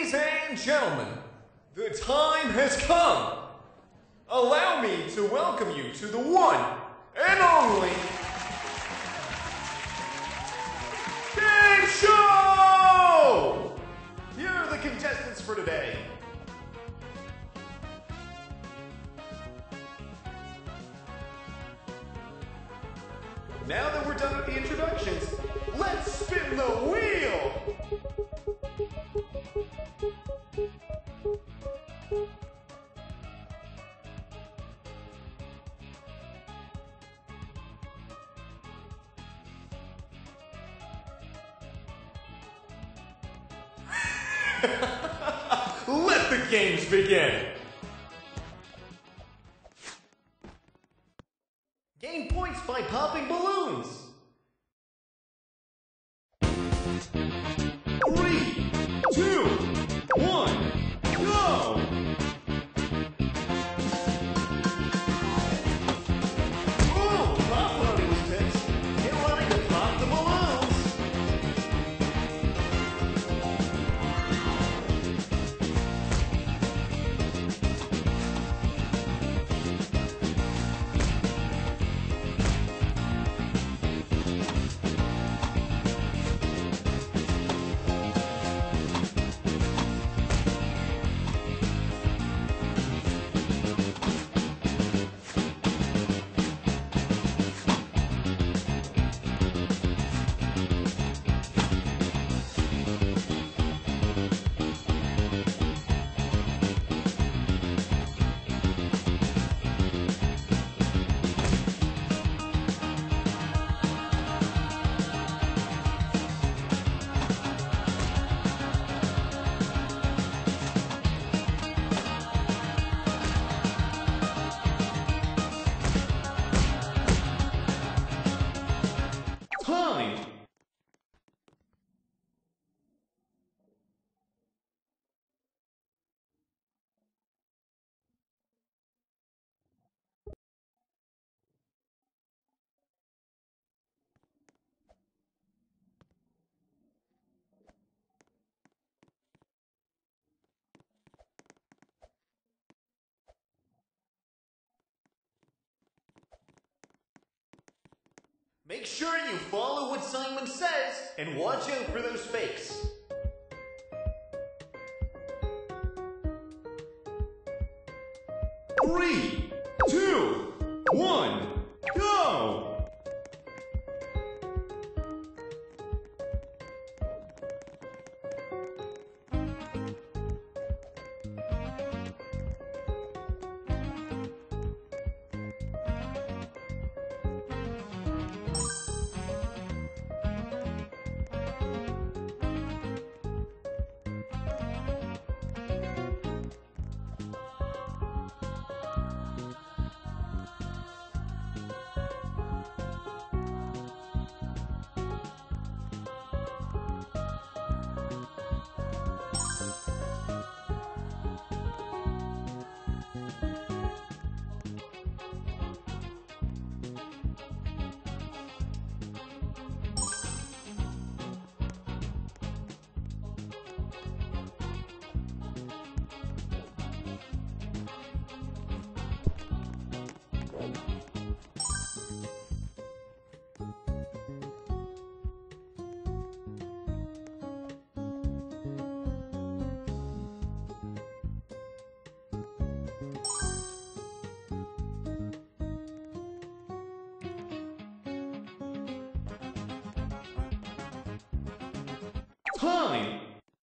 Ladies and gentlemen, the time has come. Allow me to welcome you to the one and only Game Show! Here are the contestants for today. Now that we're done with the introductions, let's spin the wheel! Let the games begin! Gain points by popping balloons! 3, 2, 1, go! Ooh, pop loading was picked. Get ready to pop the balloons! Time! Make sure you follow what Simon says and watch out for those fakes. 3, 2, 1, go! Time!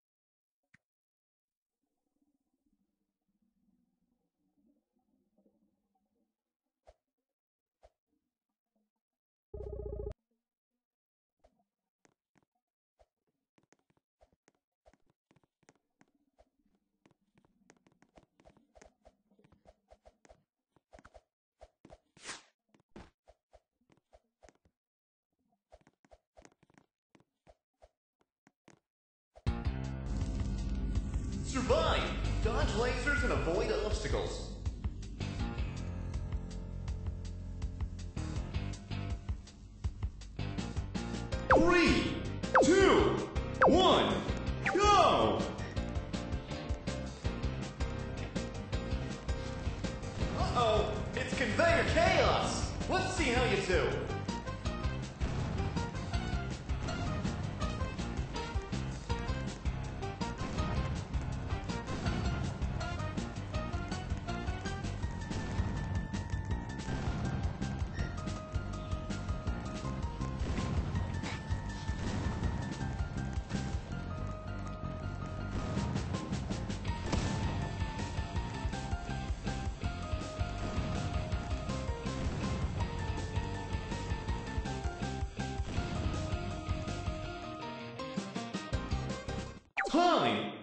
Survive! Dodge lasers and avoid obstacles. 3, 2, 1, go! Conveyor Chaos! Let's see how you do. Time